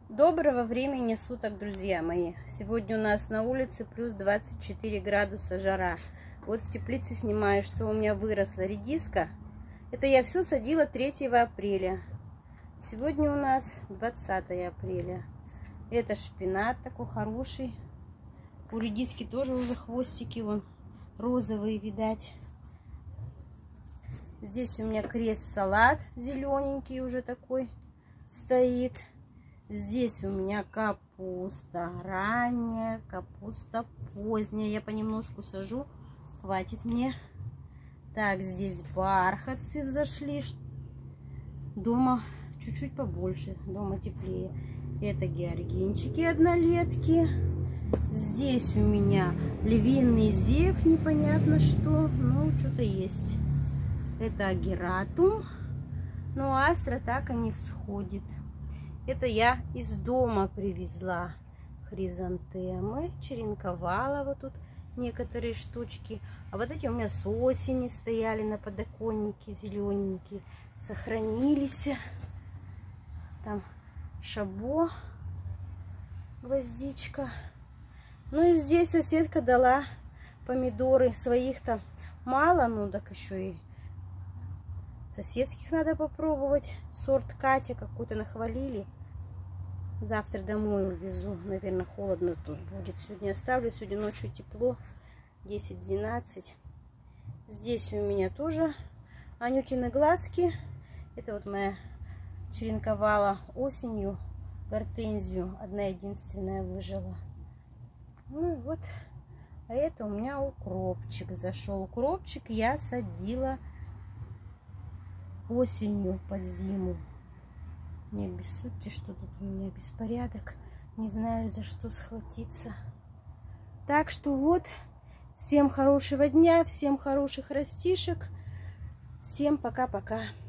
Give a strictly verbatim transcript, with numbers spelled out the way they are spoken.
Доброго времени суток, друзья мои! Сегодня у нас на улице плюс двадцать четыре градуса жара. Вот в теплице снимаю, что у меня выросла редиска. Это я все садила третьего апреля. Сегодня у нас двадцатое апреля. Это шпинат такой хороший. У редиски тоже уже хвостики вон розовые, видать. Здесь у меня крест-салат зелененький уже такой стоит. Здесь у меня капуста ранняя, капуста поздняя. Я понемножку сажу, хватит мне. Так, здесь бархатцы взошли. Дома чуть-чуть побольше, дома теплее. Это георгинчики однолетки. Здесь у меня львиный зев, непонятно что, но что-то есть. Это агератум, но астра так и не всходит. Это я из дома привезла хризантемы, черенковала вот тут некоторые штучки. А вот эти у меня с осени стояли на подоконнике, зелененькие, сохранились. Там шабо, гвоздичка. Ну и здесь соседка дала помидоры, своих-то мало, ну так еще и соседских надо попробовать. Сорт Катя какой-то нахвалили. Завтра домой увезу. Наверное, холодно тут будет. Сегодня оставлю. Сегодня ночью тепло. десять-двенадцать. Здесь у меня тоже Анютины глазки. Это вот моя черенковала осенью гортензию. Одна единственная выжила. Ну и вот. А это у меня укропчик зашел. Укропчик я садила осенью под зиму. Не обессудьте, что тут у меня беспорядок. Не знаю, за что схватиться. Так что вот. Всем хорошего дня. Всем хороших растишек. Всем пока-пока.